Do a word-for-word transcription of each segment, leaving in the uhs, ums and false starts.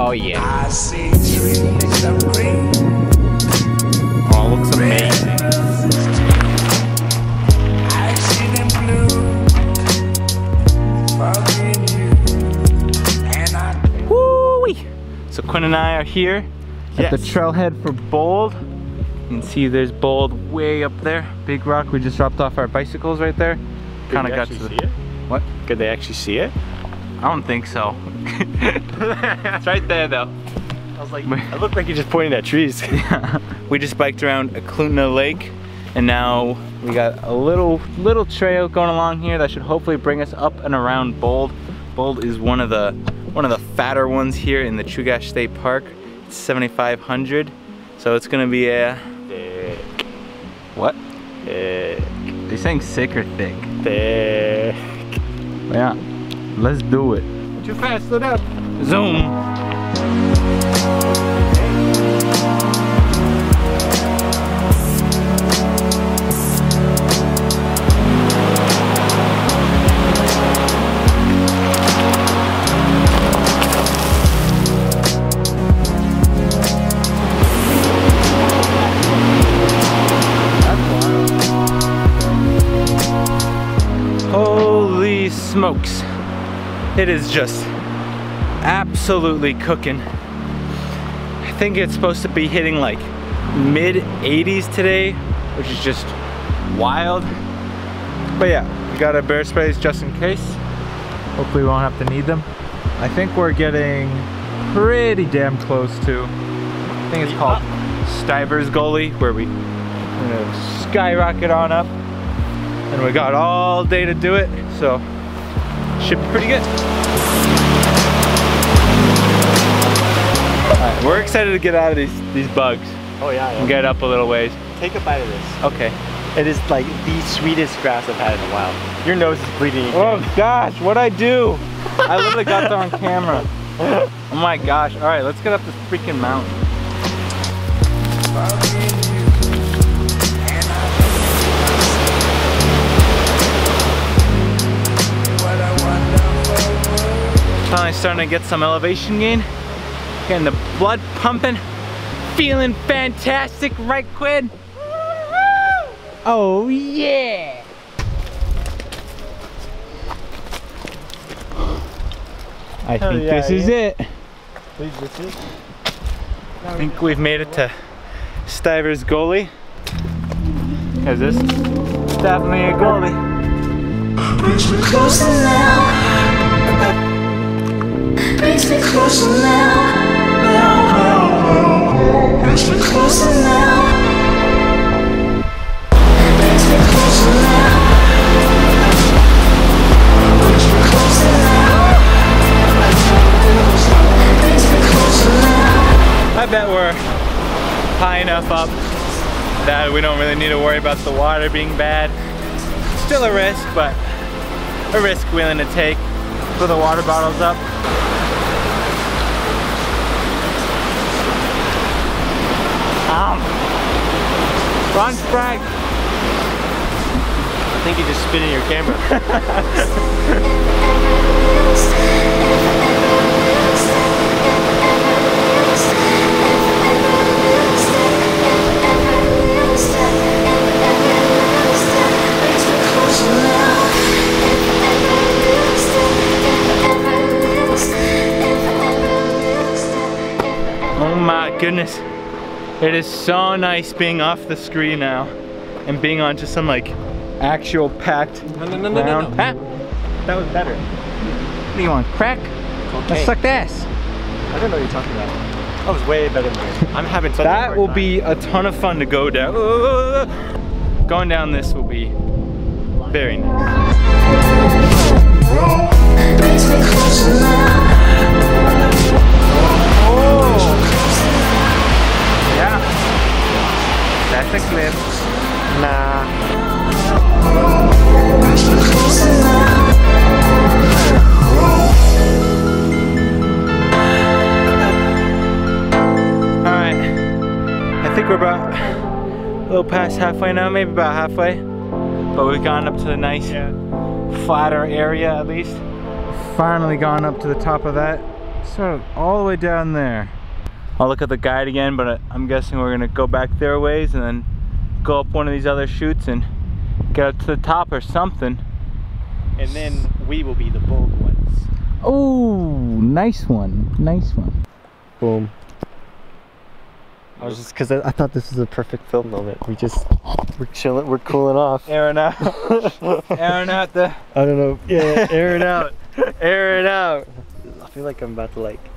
Oh yeah. I see trees of green. Oh, it looks amazing. I see them blue. Fucking you. And I. Woo-wee. So Quinn and I are here Yes. at the trailhead for Bold. You can see there's Bold way up there. Big rock. We just dropped off our bicycles right there. Kind of got to the. See it? What? Could they actually see it? I don't think so. It's right there though. I was like, it looked like you're just pointing at trees. Yeah. We just biked around Eklutna Lake, and now we got a little little trail going along here that should hopefully bring us up and around Bold. Bold is one of the one of the fatter ones here in the Chugach State Park. It's seventy-five hundred, so it's gonna be a Thick. what? Thick. Are you saying sick or thick? Thick. Yeah. Let's do it. Too fast, slow down. Zoom. Holy smokes. It is just absolutely cooking. I think it's supposed to be hitting like mid eighties today, which is just wild. But yeah, we got our bear sprays just in case. Hopefully we won't have to need them. I think we're getting pretty damn close to, I think it's called Stiver's Gully, where we you know, skyrocket on up. And we got all day to do it, so should be pretty good. Alright, we're excited to get out of these, these bugs Oh yeah, and yeah. get up a little ways. Take a bite of this. Okay. It is like the sweetest grass I've had in a while. Your nose is bleeding again. Oh gosh, what'd I do? I literally got that on camera. Oh my gosh. Alright, let's get up this freaking mountain. Fucking you. And I. What a wonderful world. Finally starting to get some elevation gain. Getting the blood pumping. Feeling fantastic, right, Quinn? Oh yeah! I Hell think yeah, this is yeah. it. Please, this is. I think we've made it to Stiver's Gully. Is this? It's definitely a gully. Brings me closer now. Brings me closer now. Brings me closer now. Brings me closer now. Brings me closer now. Brings me closer now. I bet we're high enough up that we don't really need to worry about the water being bad. Still a risk, but a risk willing to take. Fill the water bottles up. Um, Ron Spragg. I think you just spit in your camera. Oh my goodness. It is so nice being off the screen now and being onto some like actual packed No, no, no, no, ground. no, no. Ah, That was better. what do you want, crack? Let's Okay. suck the ass. I don't know what you're talking about. That was way better than mine. I'm having such a That hard will time. be a ton of fun to go down. Going down this will be very nice. Brings me closer now. Yeah. That's a clip. Nah. Brings me closer now. Alright. I think we're about a little past halfway now, maybe about halfway. But we've gone up to the nice Yeah. flatter area at least. Finally gone up to the top of that. So all the way down there. I'll look at the guide again, but I'm guessing we're gonna go back their ways and then go up one of these other chutes and get up to the top or something. And then we will be the bold ones. Oh, nice one, nice one. Boom. I was just because I, I thought this was a perfect film moment. We just we're chilling, we're cooling off. Airing out, airing out the. I don't know. Yeah, air it out, air it out. I feel like I'm about to like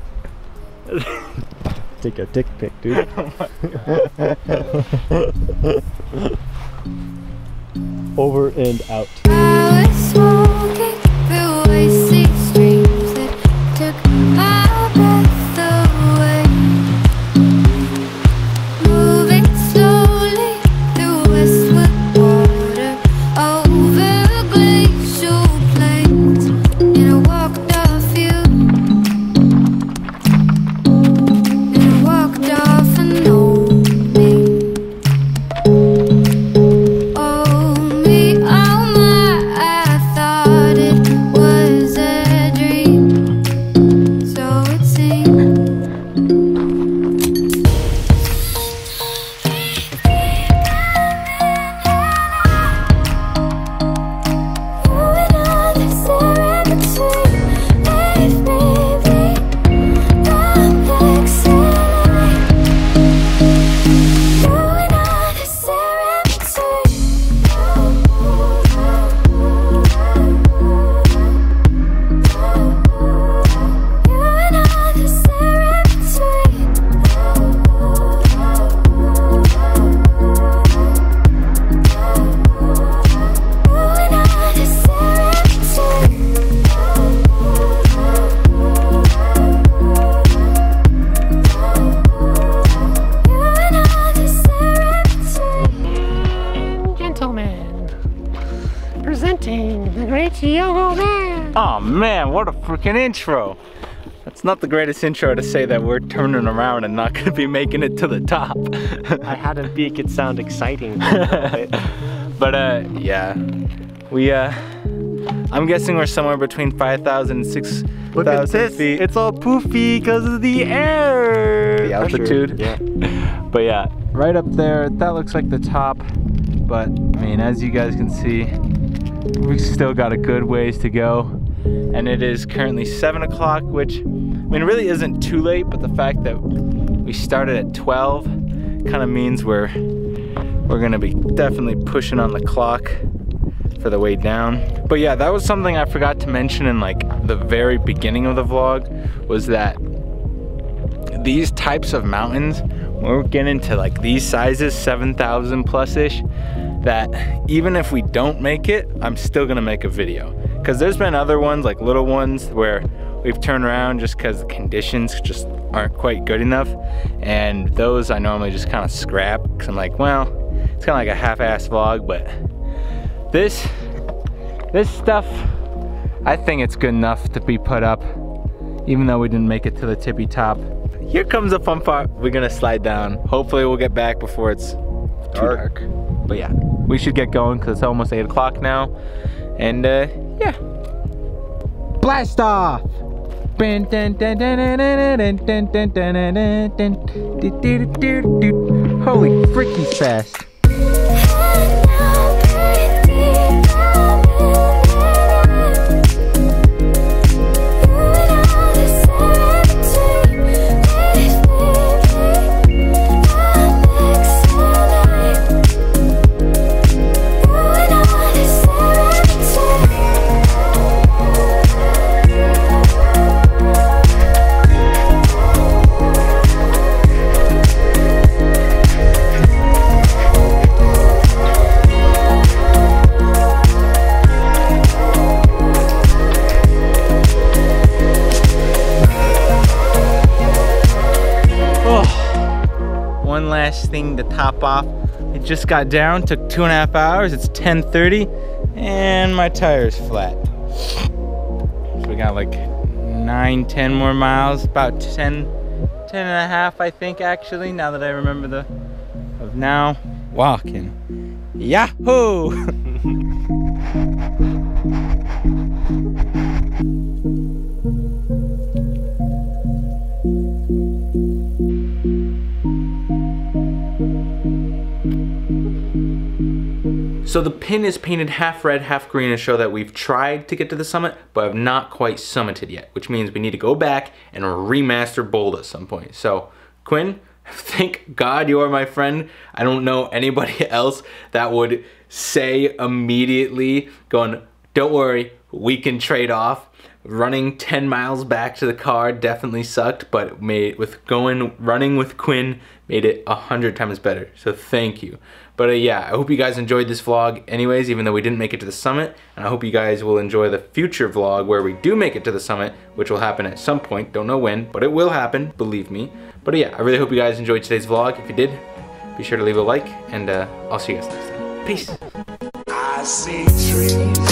take a dick pic, dude. Over and out. I was smoking through icy streams that took my breath away. Moving slowly through westward water, over glacial plains, and I walked off you, and I walked off and owned me. Presenting the great Yogo Man. Oh man, what a freaking intro. That's not the greatest intro to say that we're turning around and not gonna be making it to the top. I had to make it sound exciting. But uh, yeah, we uh, I'm guessing we're somewhere between five thousand and six thousand feet. It's all poofy because of the air. The altitude. Yeah. But yeah, right up there, that looks like the top. But I mean, as you guys can see, we still got a good ways to go. And it is currently seven o'clock, which, I mean, really isn't too late, but the fact that we started at twelve kind of means we're, we're gonna be definitely pushing on the clock for the way down. But yeah, that was something I forgot to mention in like the very beginning of the vlog, was that these types of mountains, when we're getting to like these sizes, seven thousand plus-ish, that even if we don't make it, I'm still gonna make a video. Because there's been other ones, like little ones, where we've turned around just because the conditions just aren't quite good enough. And those I normally just kind of scrap, because I'm like, well, it's kind of like a half-ass vlog, but this, this stuff, I think it's good enough to be put up, even though we didn't make it to the tippy top. Here comes the fun part. We're gonna slide down. Hopefully we'll get back before it's too dark. dark. But yeah, we should get going because it's almost eight o'clock now. And uh, yeah. Blast off! Holy frick, he's fast. One last thing to top off. It just got down, took two and a half hours. It's ten thirty and my tire's flat. So we got like nine, ten more miles, about ten, ten and a half, I think, actually, now that I remember the, of now walking. Yahoo! So the pin is painted half red, half green to show that we've tried to get to the summit, but have not quite summited yet, which means we need to go back and remaster Bold at some point. So Quinn, thank God you are my friend. I don't know anybody else that would say immediately, going, don't worry, we can trade off. Running ten miles back to the car definitely sucked, but made with going running with Quinn made it a hundred times better. So thank you. But uh, yeah, I hope you guys enjoyed this vlog anyways, even though we didn't make it to the summit. And I hope you guys will enjoy the future vlog where we do make it to the summit, which will happen at some point. Don't know when, but it will happen, believe me. But uh, yeah, I really hope you guys enjoyed today's vlog. If you did, be sure to leave a like, and uh, I'll see you guys next time. Peace. I see trees.